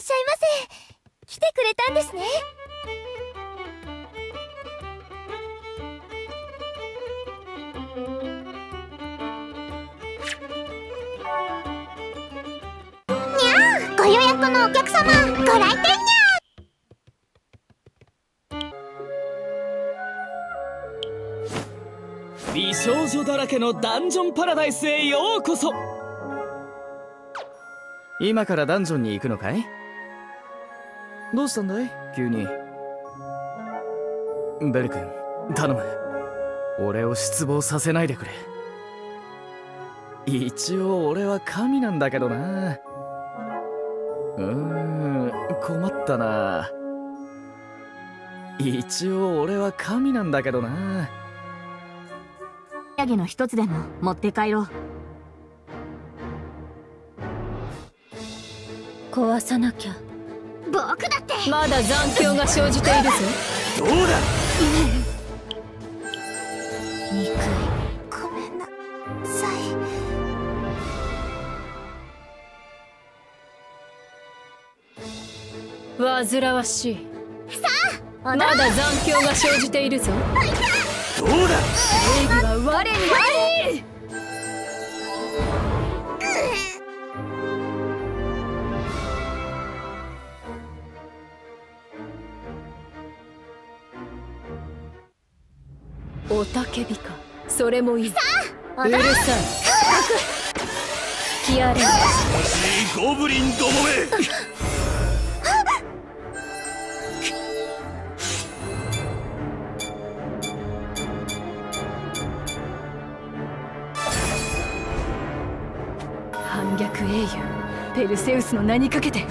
しゃいませ。来てくれたんですね。にゃー、ご予約のお客様、ご来店にゃー。美少女だらけのダンジョンパラダイスへようこそ。 今からダンジョンに行くのかい？どうしたんだい急に。ベル君、頼む。俺を失望させないでくれ。一応俺は神なんだけどな。困ったな。一応俺は神なんだけどな。 ヤギの一つでも持って帰ろう。壊さなきゃ。僕だってまだ残響が生じているぞ。 どうだ。 憎い。ごめんなさい。煩わしい。 さあ、 まだ残響が生じているぞ。 どうだ。 正義は我にあり。おたけびか。それもいい。 さあ、 うるさい。吹き荒れる。 欲しいゴブリンどもめ。 反逆英雄ペルセウスの名にかけて本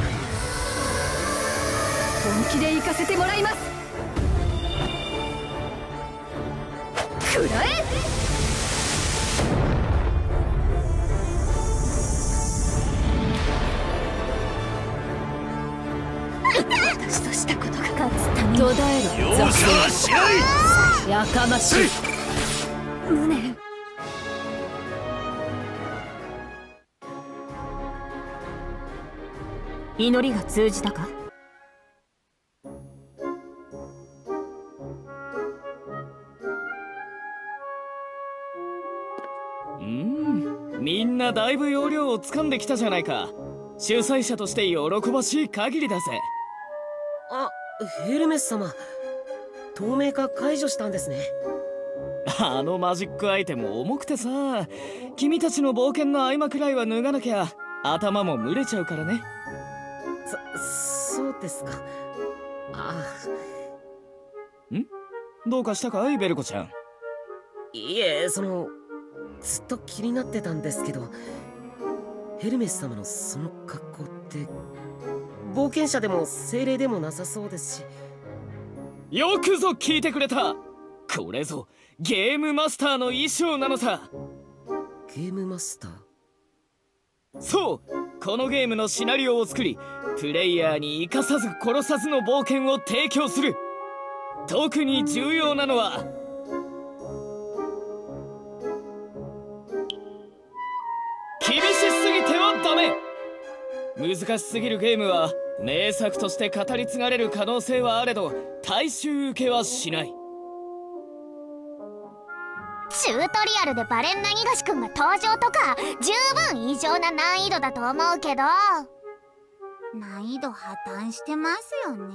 気で行かせてもらいます。くらえ。 私としたことが勝つために。 途絶えろ。 容赦はしない。 やかましい。 無念。祈りが通じたか？ みんなだいぶ要領をつかんできたじゃないか。主催者として喜ばしい限りだぜ。 あ、ヘルメス様、透明化解除したんですね。 あのマジックアイテム重くてさ、君たちの冒険の合間くらいは脱がなきゃ頭も蒸れちゃうからね。 そうですか。 どうかしたかいベルコちゃん。 いえ、ずっと気になってたんですけど、ヘルメス様のその格好って冒険者でも精霊でもなさそうですし。 よくぞ聞いてくれた。これぞゲームマスターの衣装なのさ。 ゲームマスター？ そう、このゲームのシナリオを作り、プレイヤーに生かさず殺さずの冒険を提供する。特に重要なのは厳しすぎてはダメ。難しすぎるゲームは名作として語り継がれる可能性はあれど大衆受けはしない。 チュートリアルでバレンなぎがしくんが登場とか十分異常な難易度だと思うけど、難易度破綻してますよね。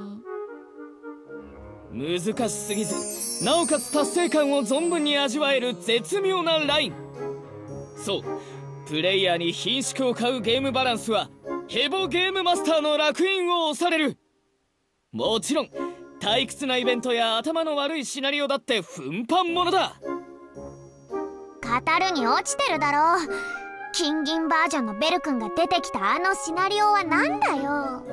難しすぎずなおかつ達成感を存分に味わえる絶妙なライン。そう、プレイヤーに品種を買うゲームバランスはヘボゲームマスターの烙印を押される。もちろん退屈なイベントや頭の悪いシナリオだって奮発ものだ。 語るに落ちてるだろう。金銀バージョンのベル君が出てきたあのシナリオはなんだよ。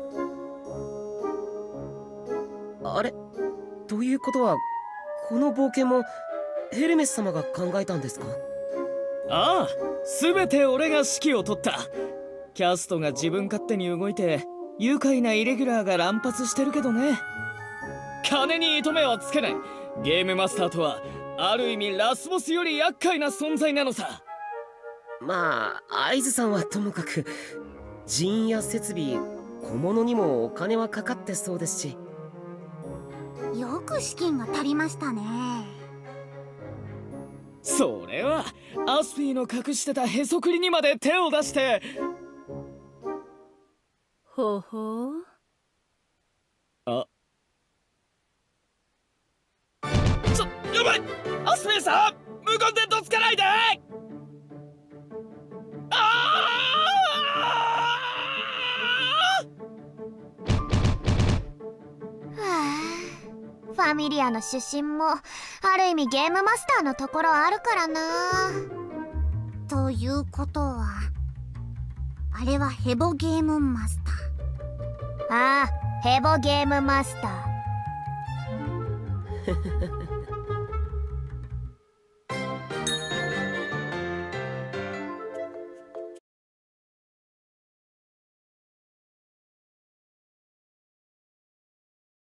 あれ？ということはこの冒険もヘルメス様が考えたんですか？ ああ、全て俺が指揮を取った。キャストが自分勝手に動いて愉快なイレギュラーが乱発してるけどね。金に糸目はつけない。ゲームマスターとはある意味ラスボスより厄介な存在なのさ。 まあ、アイズさんはともかく人員や設備、小物にもお金はかかってそうですし。 よく資金が足りましたね。 それはアスピーの隠してたへそくりにまで手を出して。 ほほう。 あ、やばい、アスピーさん、無言でどつかないで。 ファミリアの出身もある意味ゲームマスターのところあるからな。ということはあれはヘボゲームマスター。ああ、ヘボゲームマスター。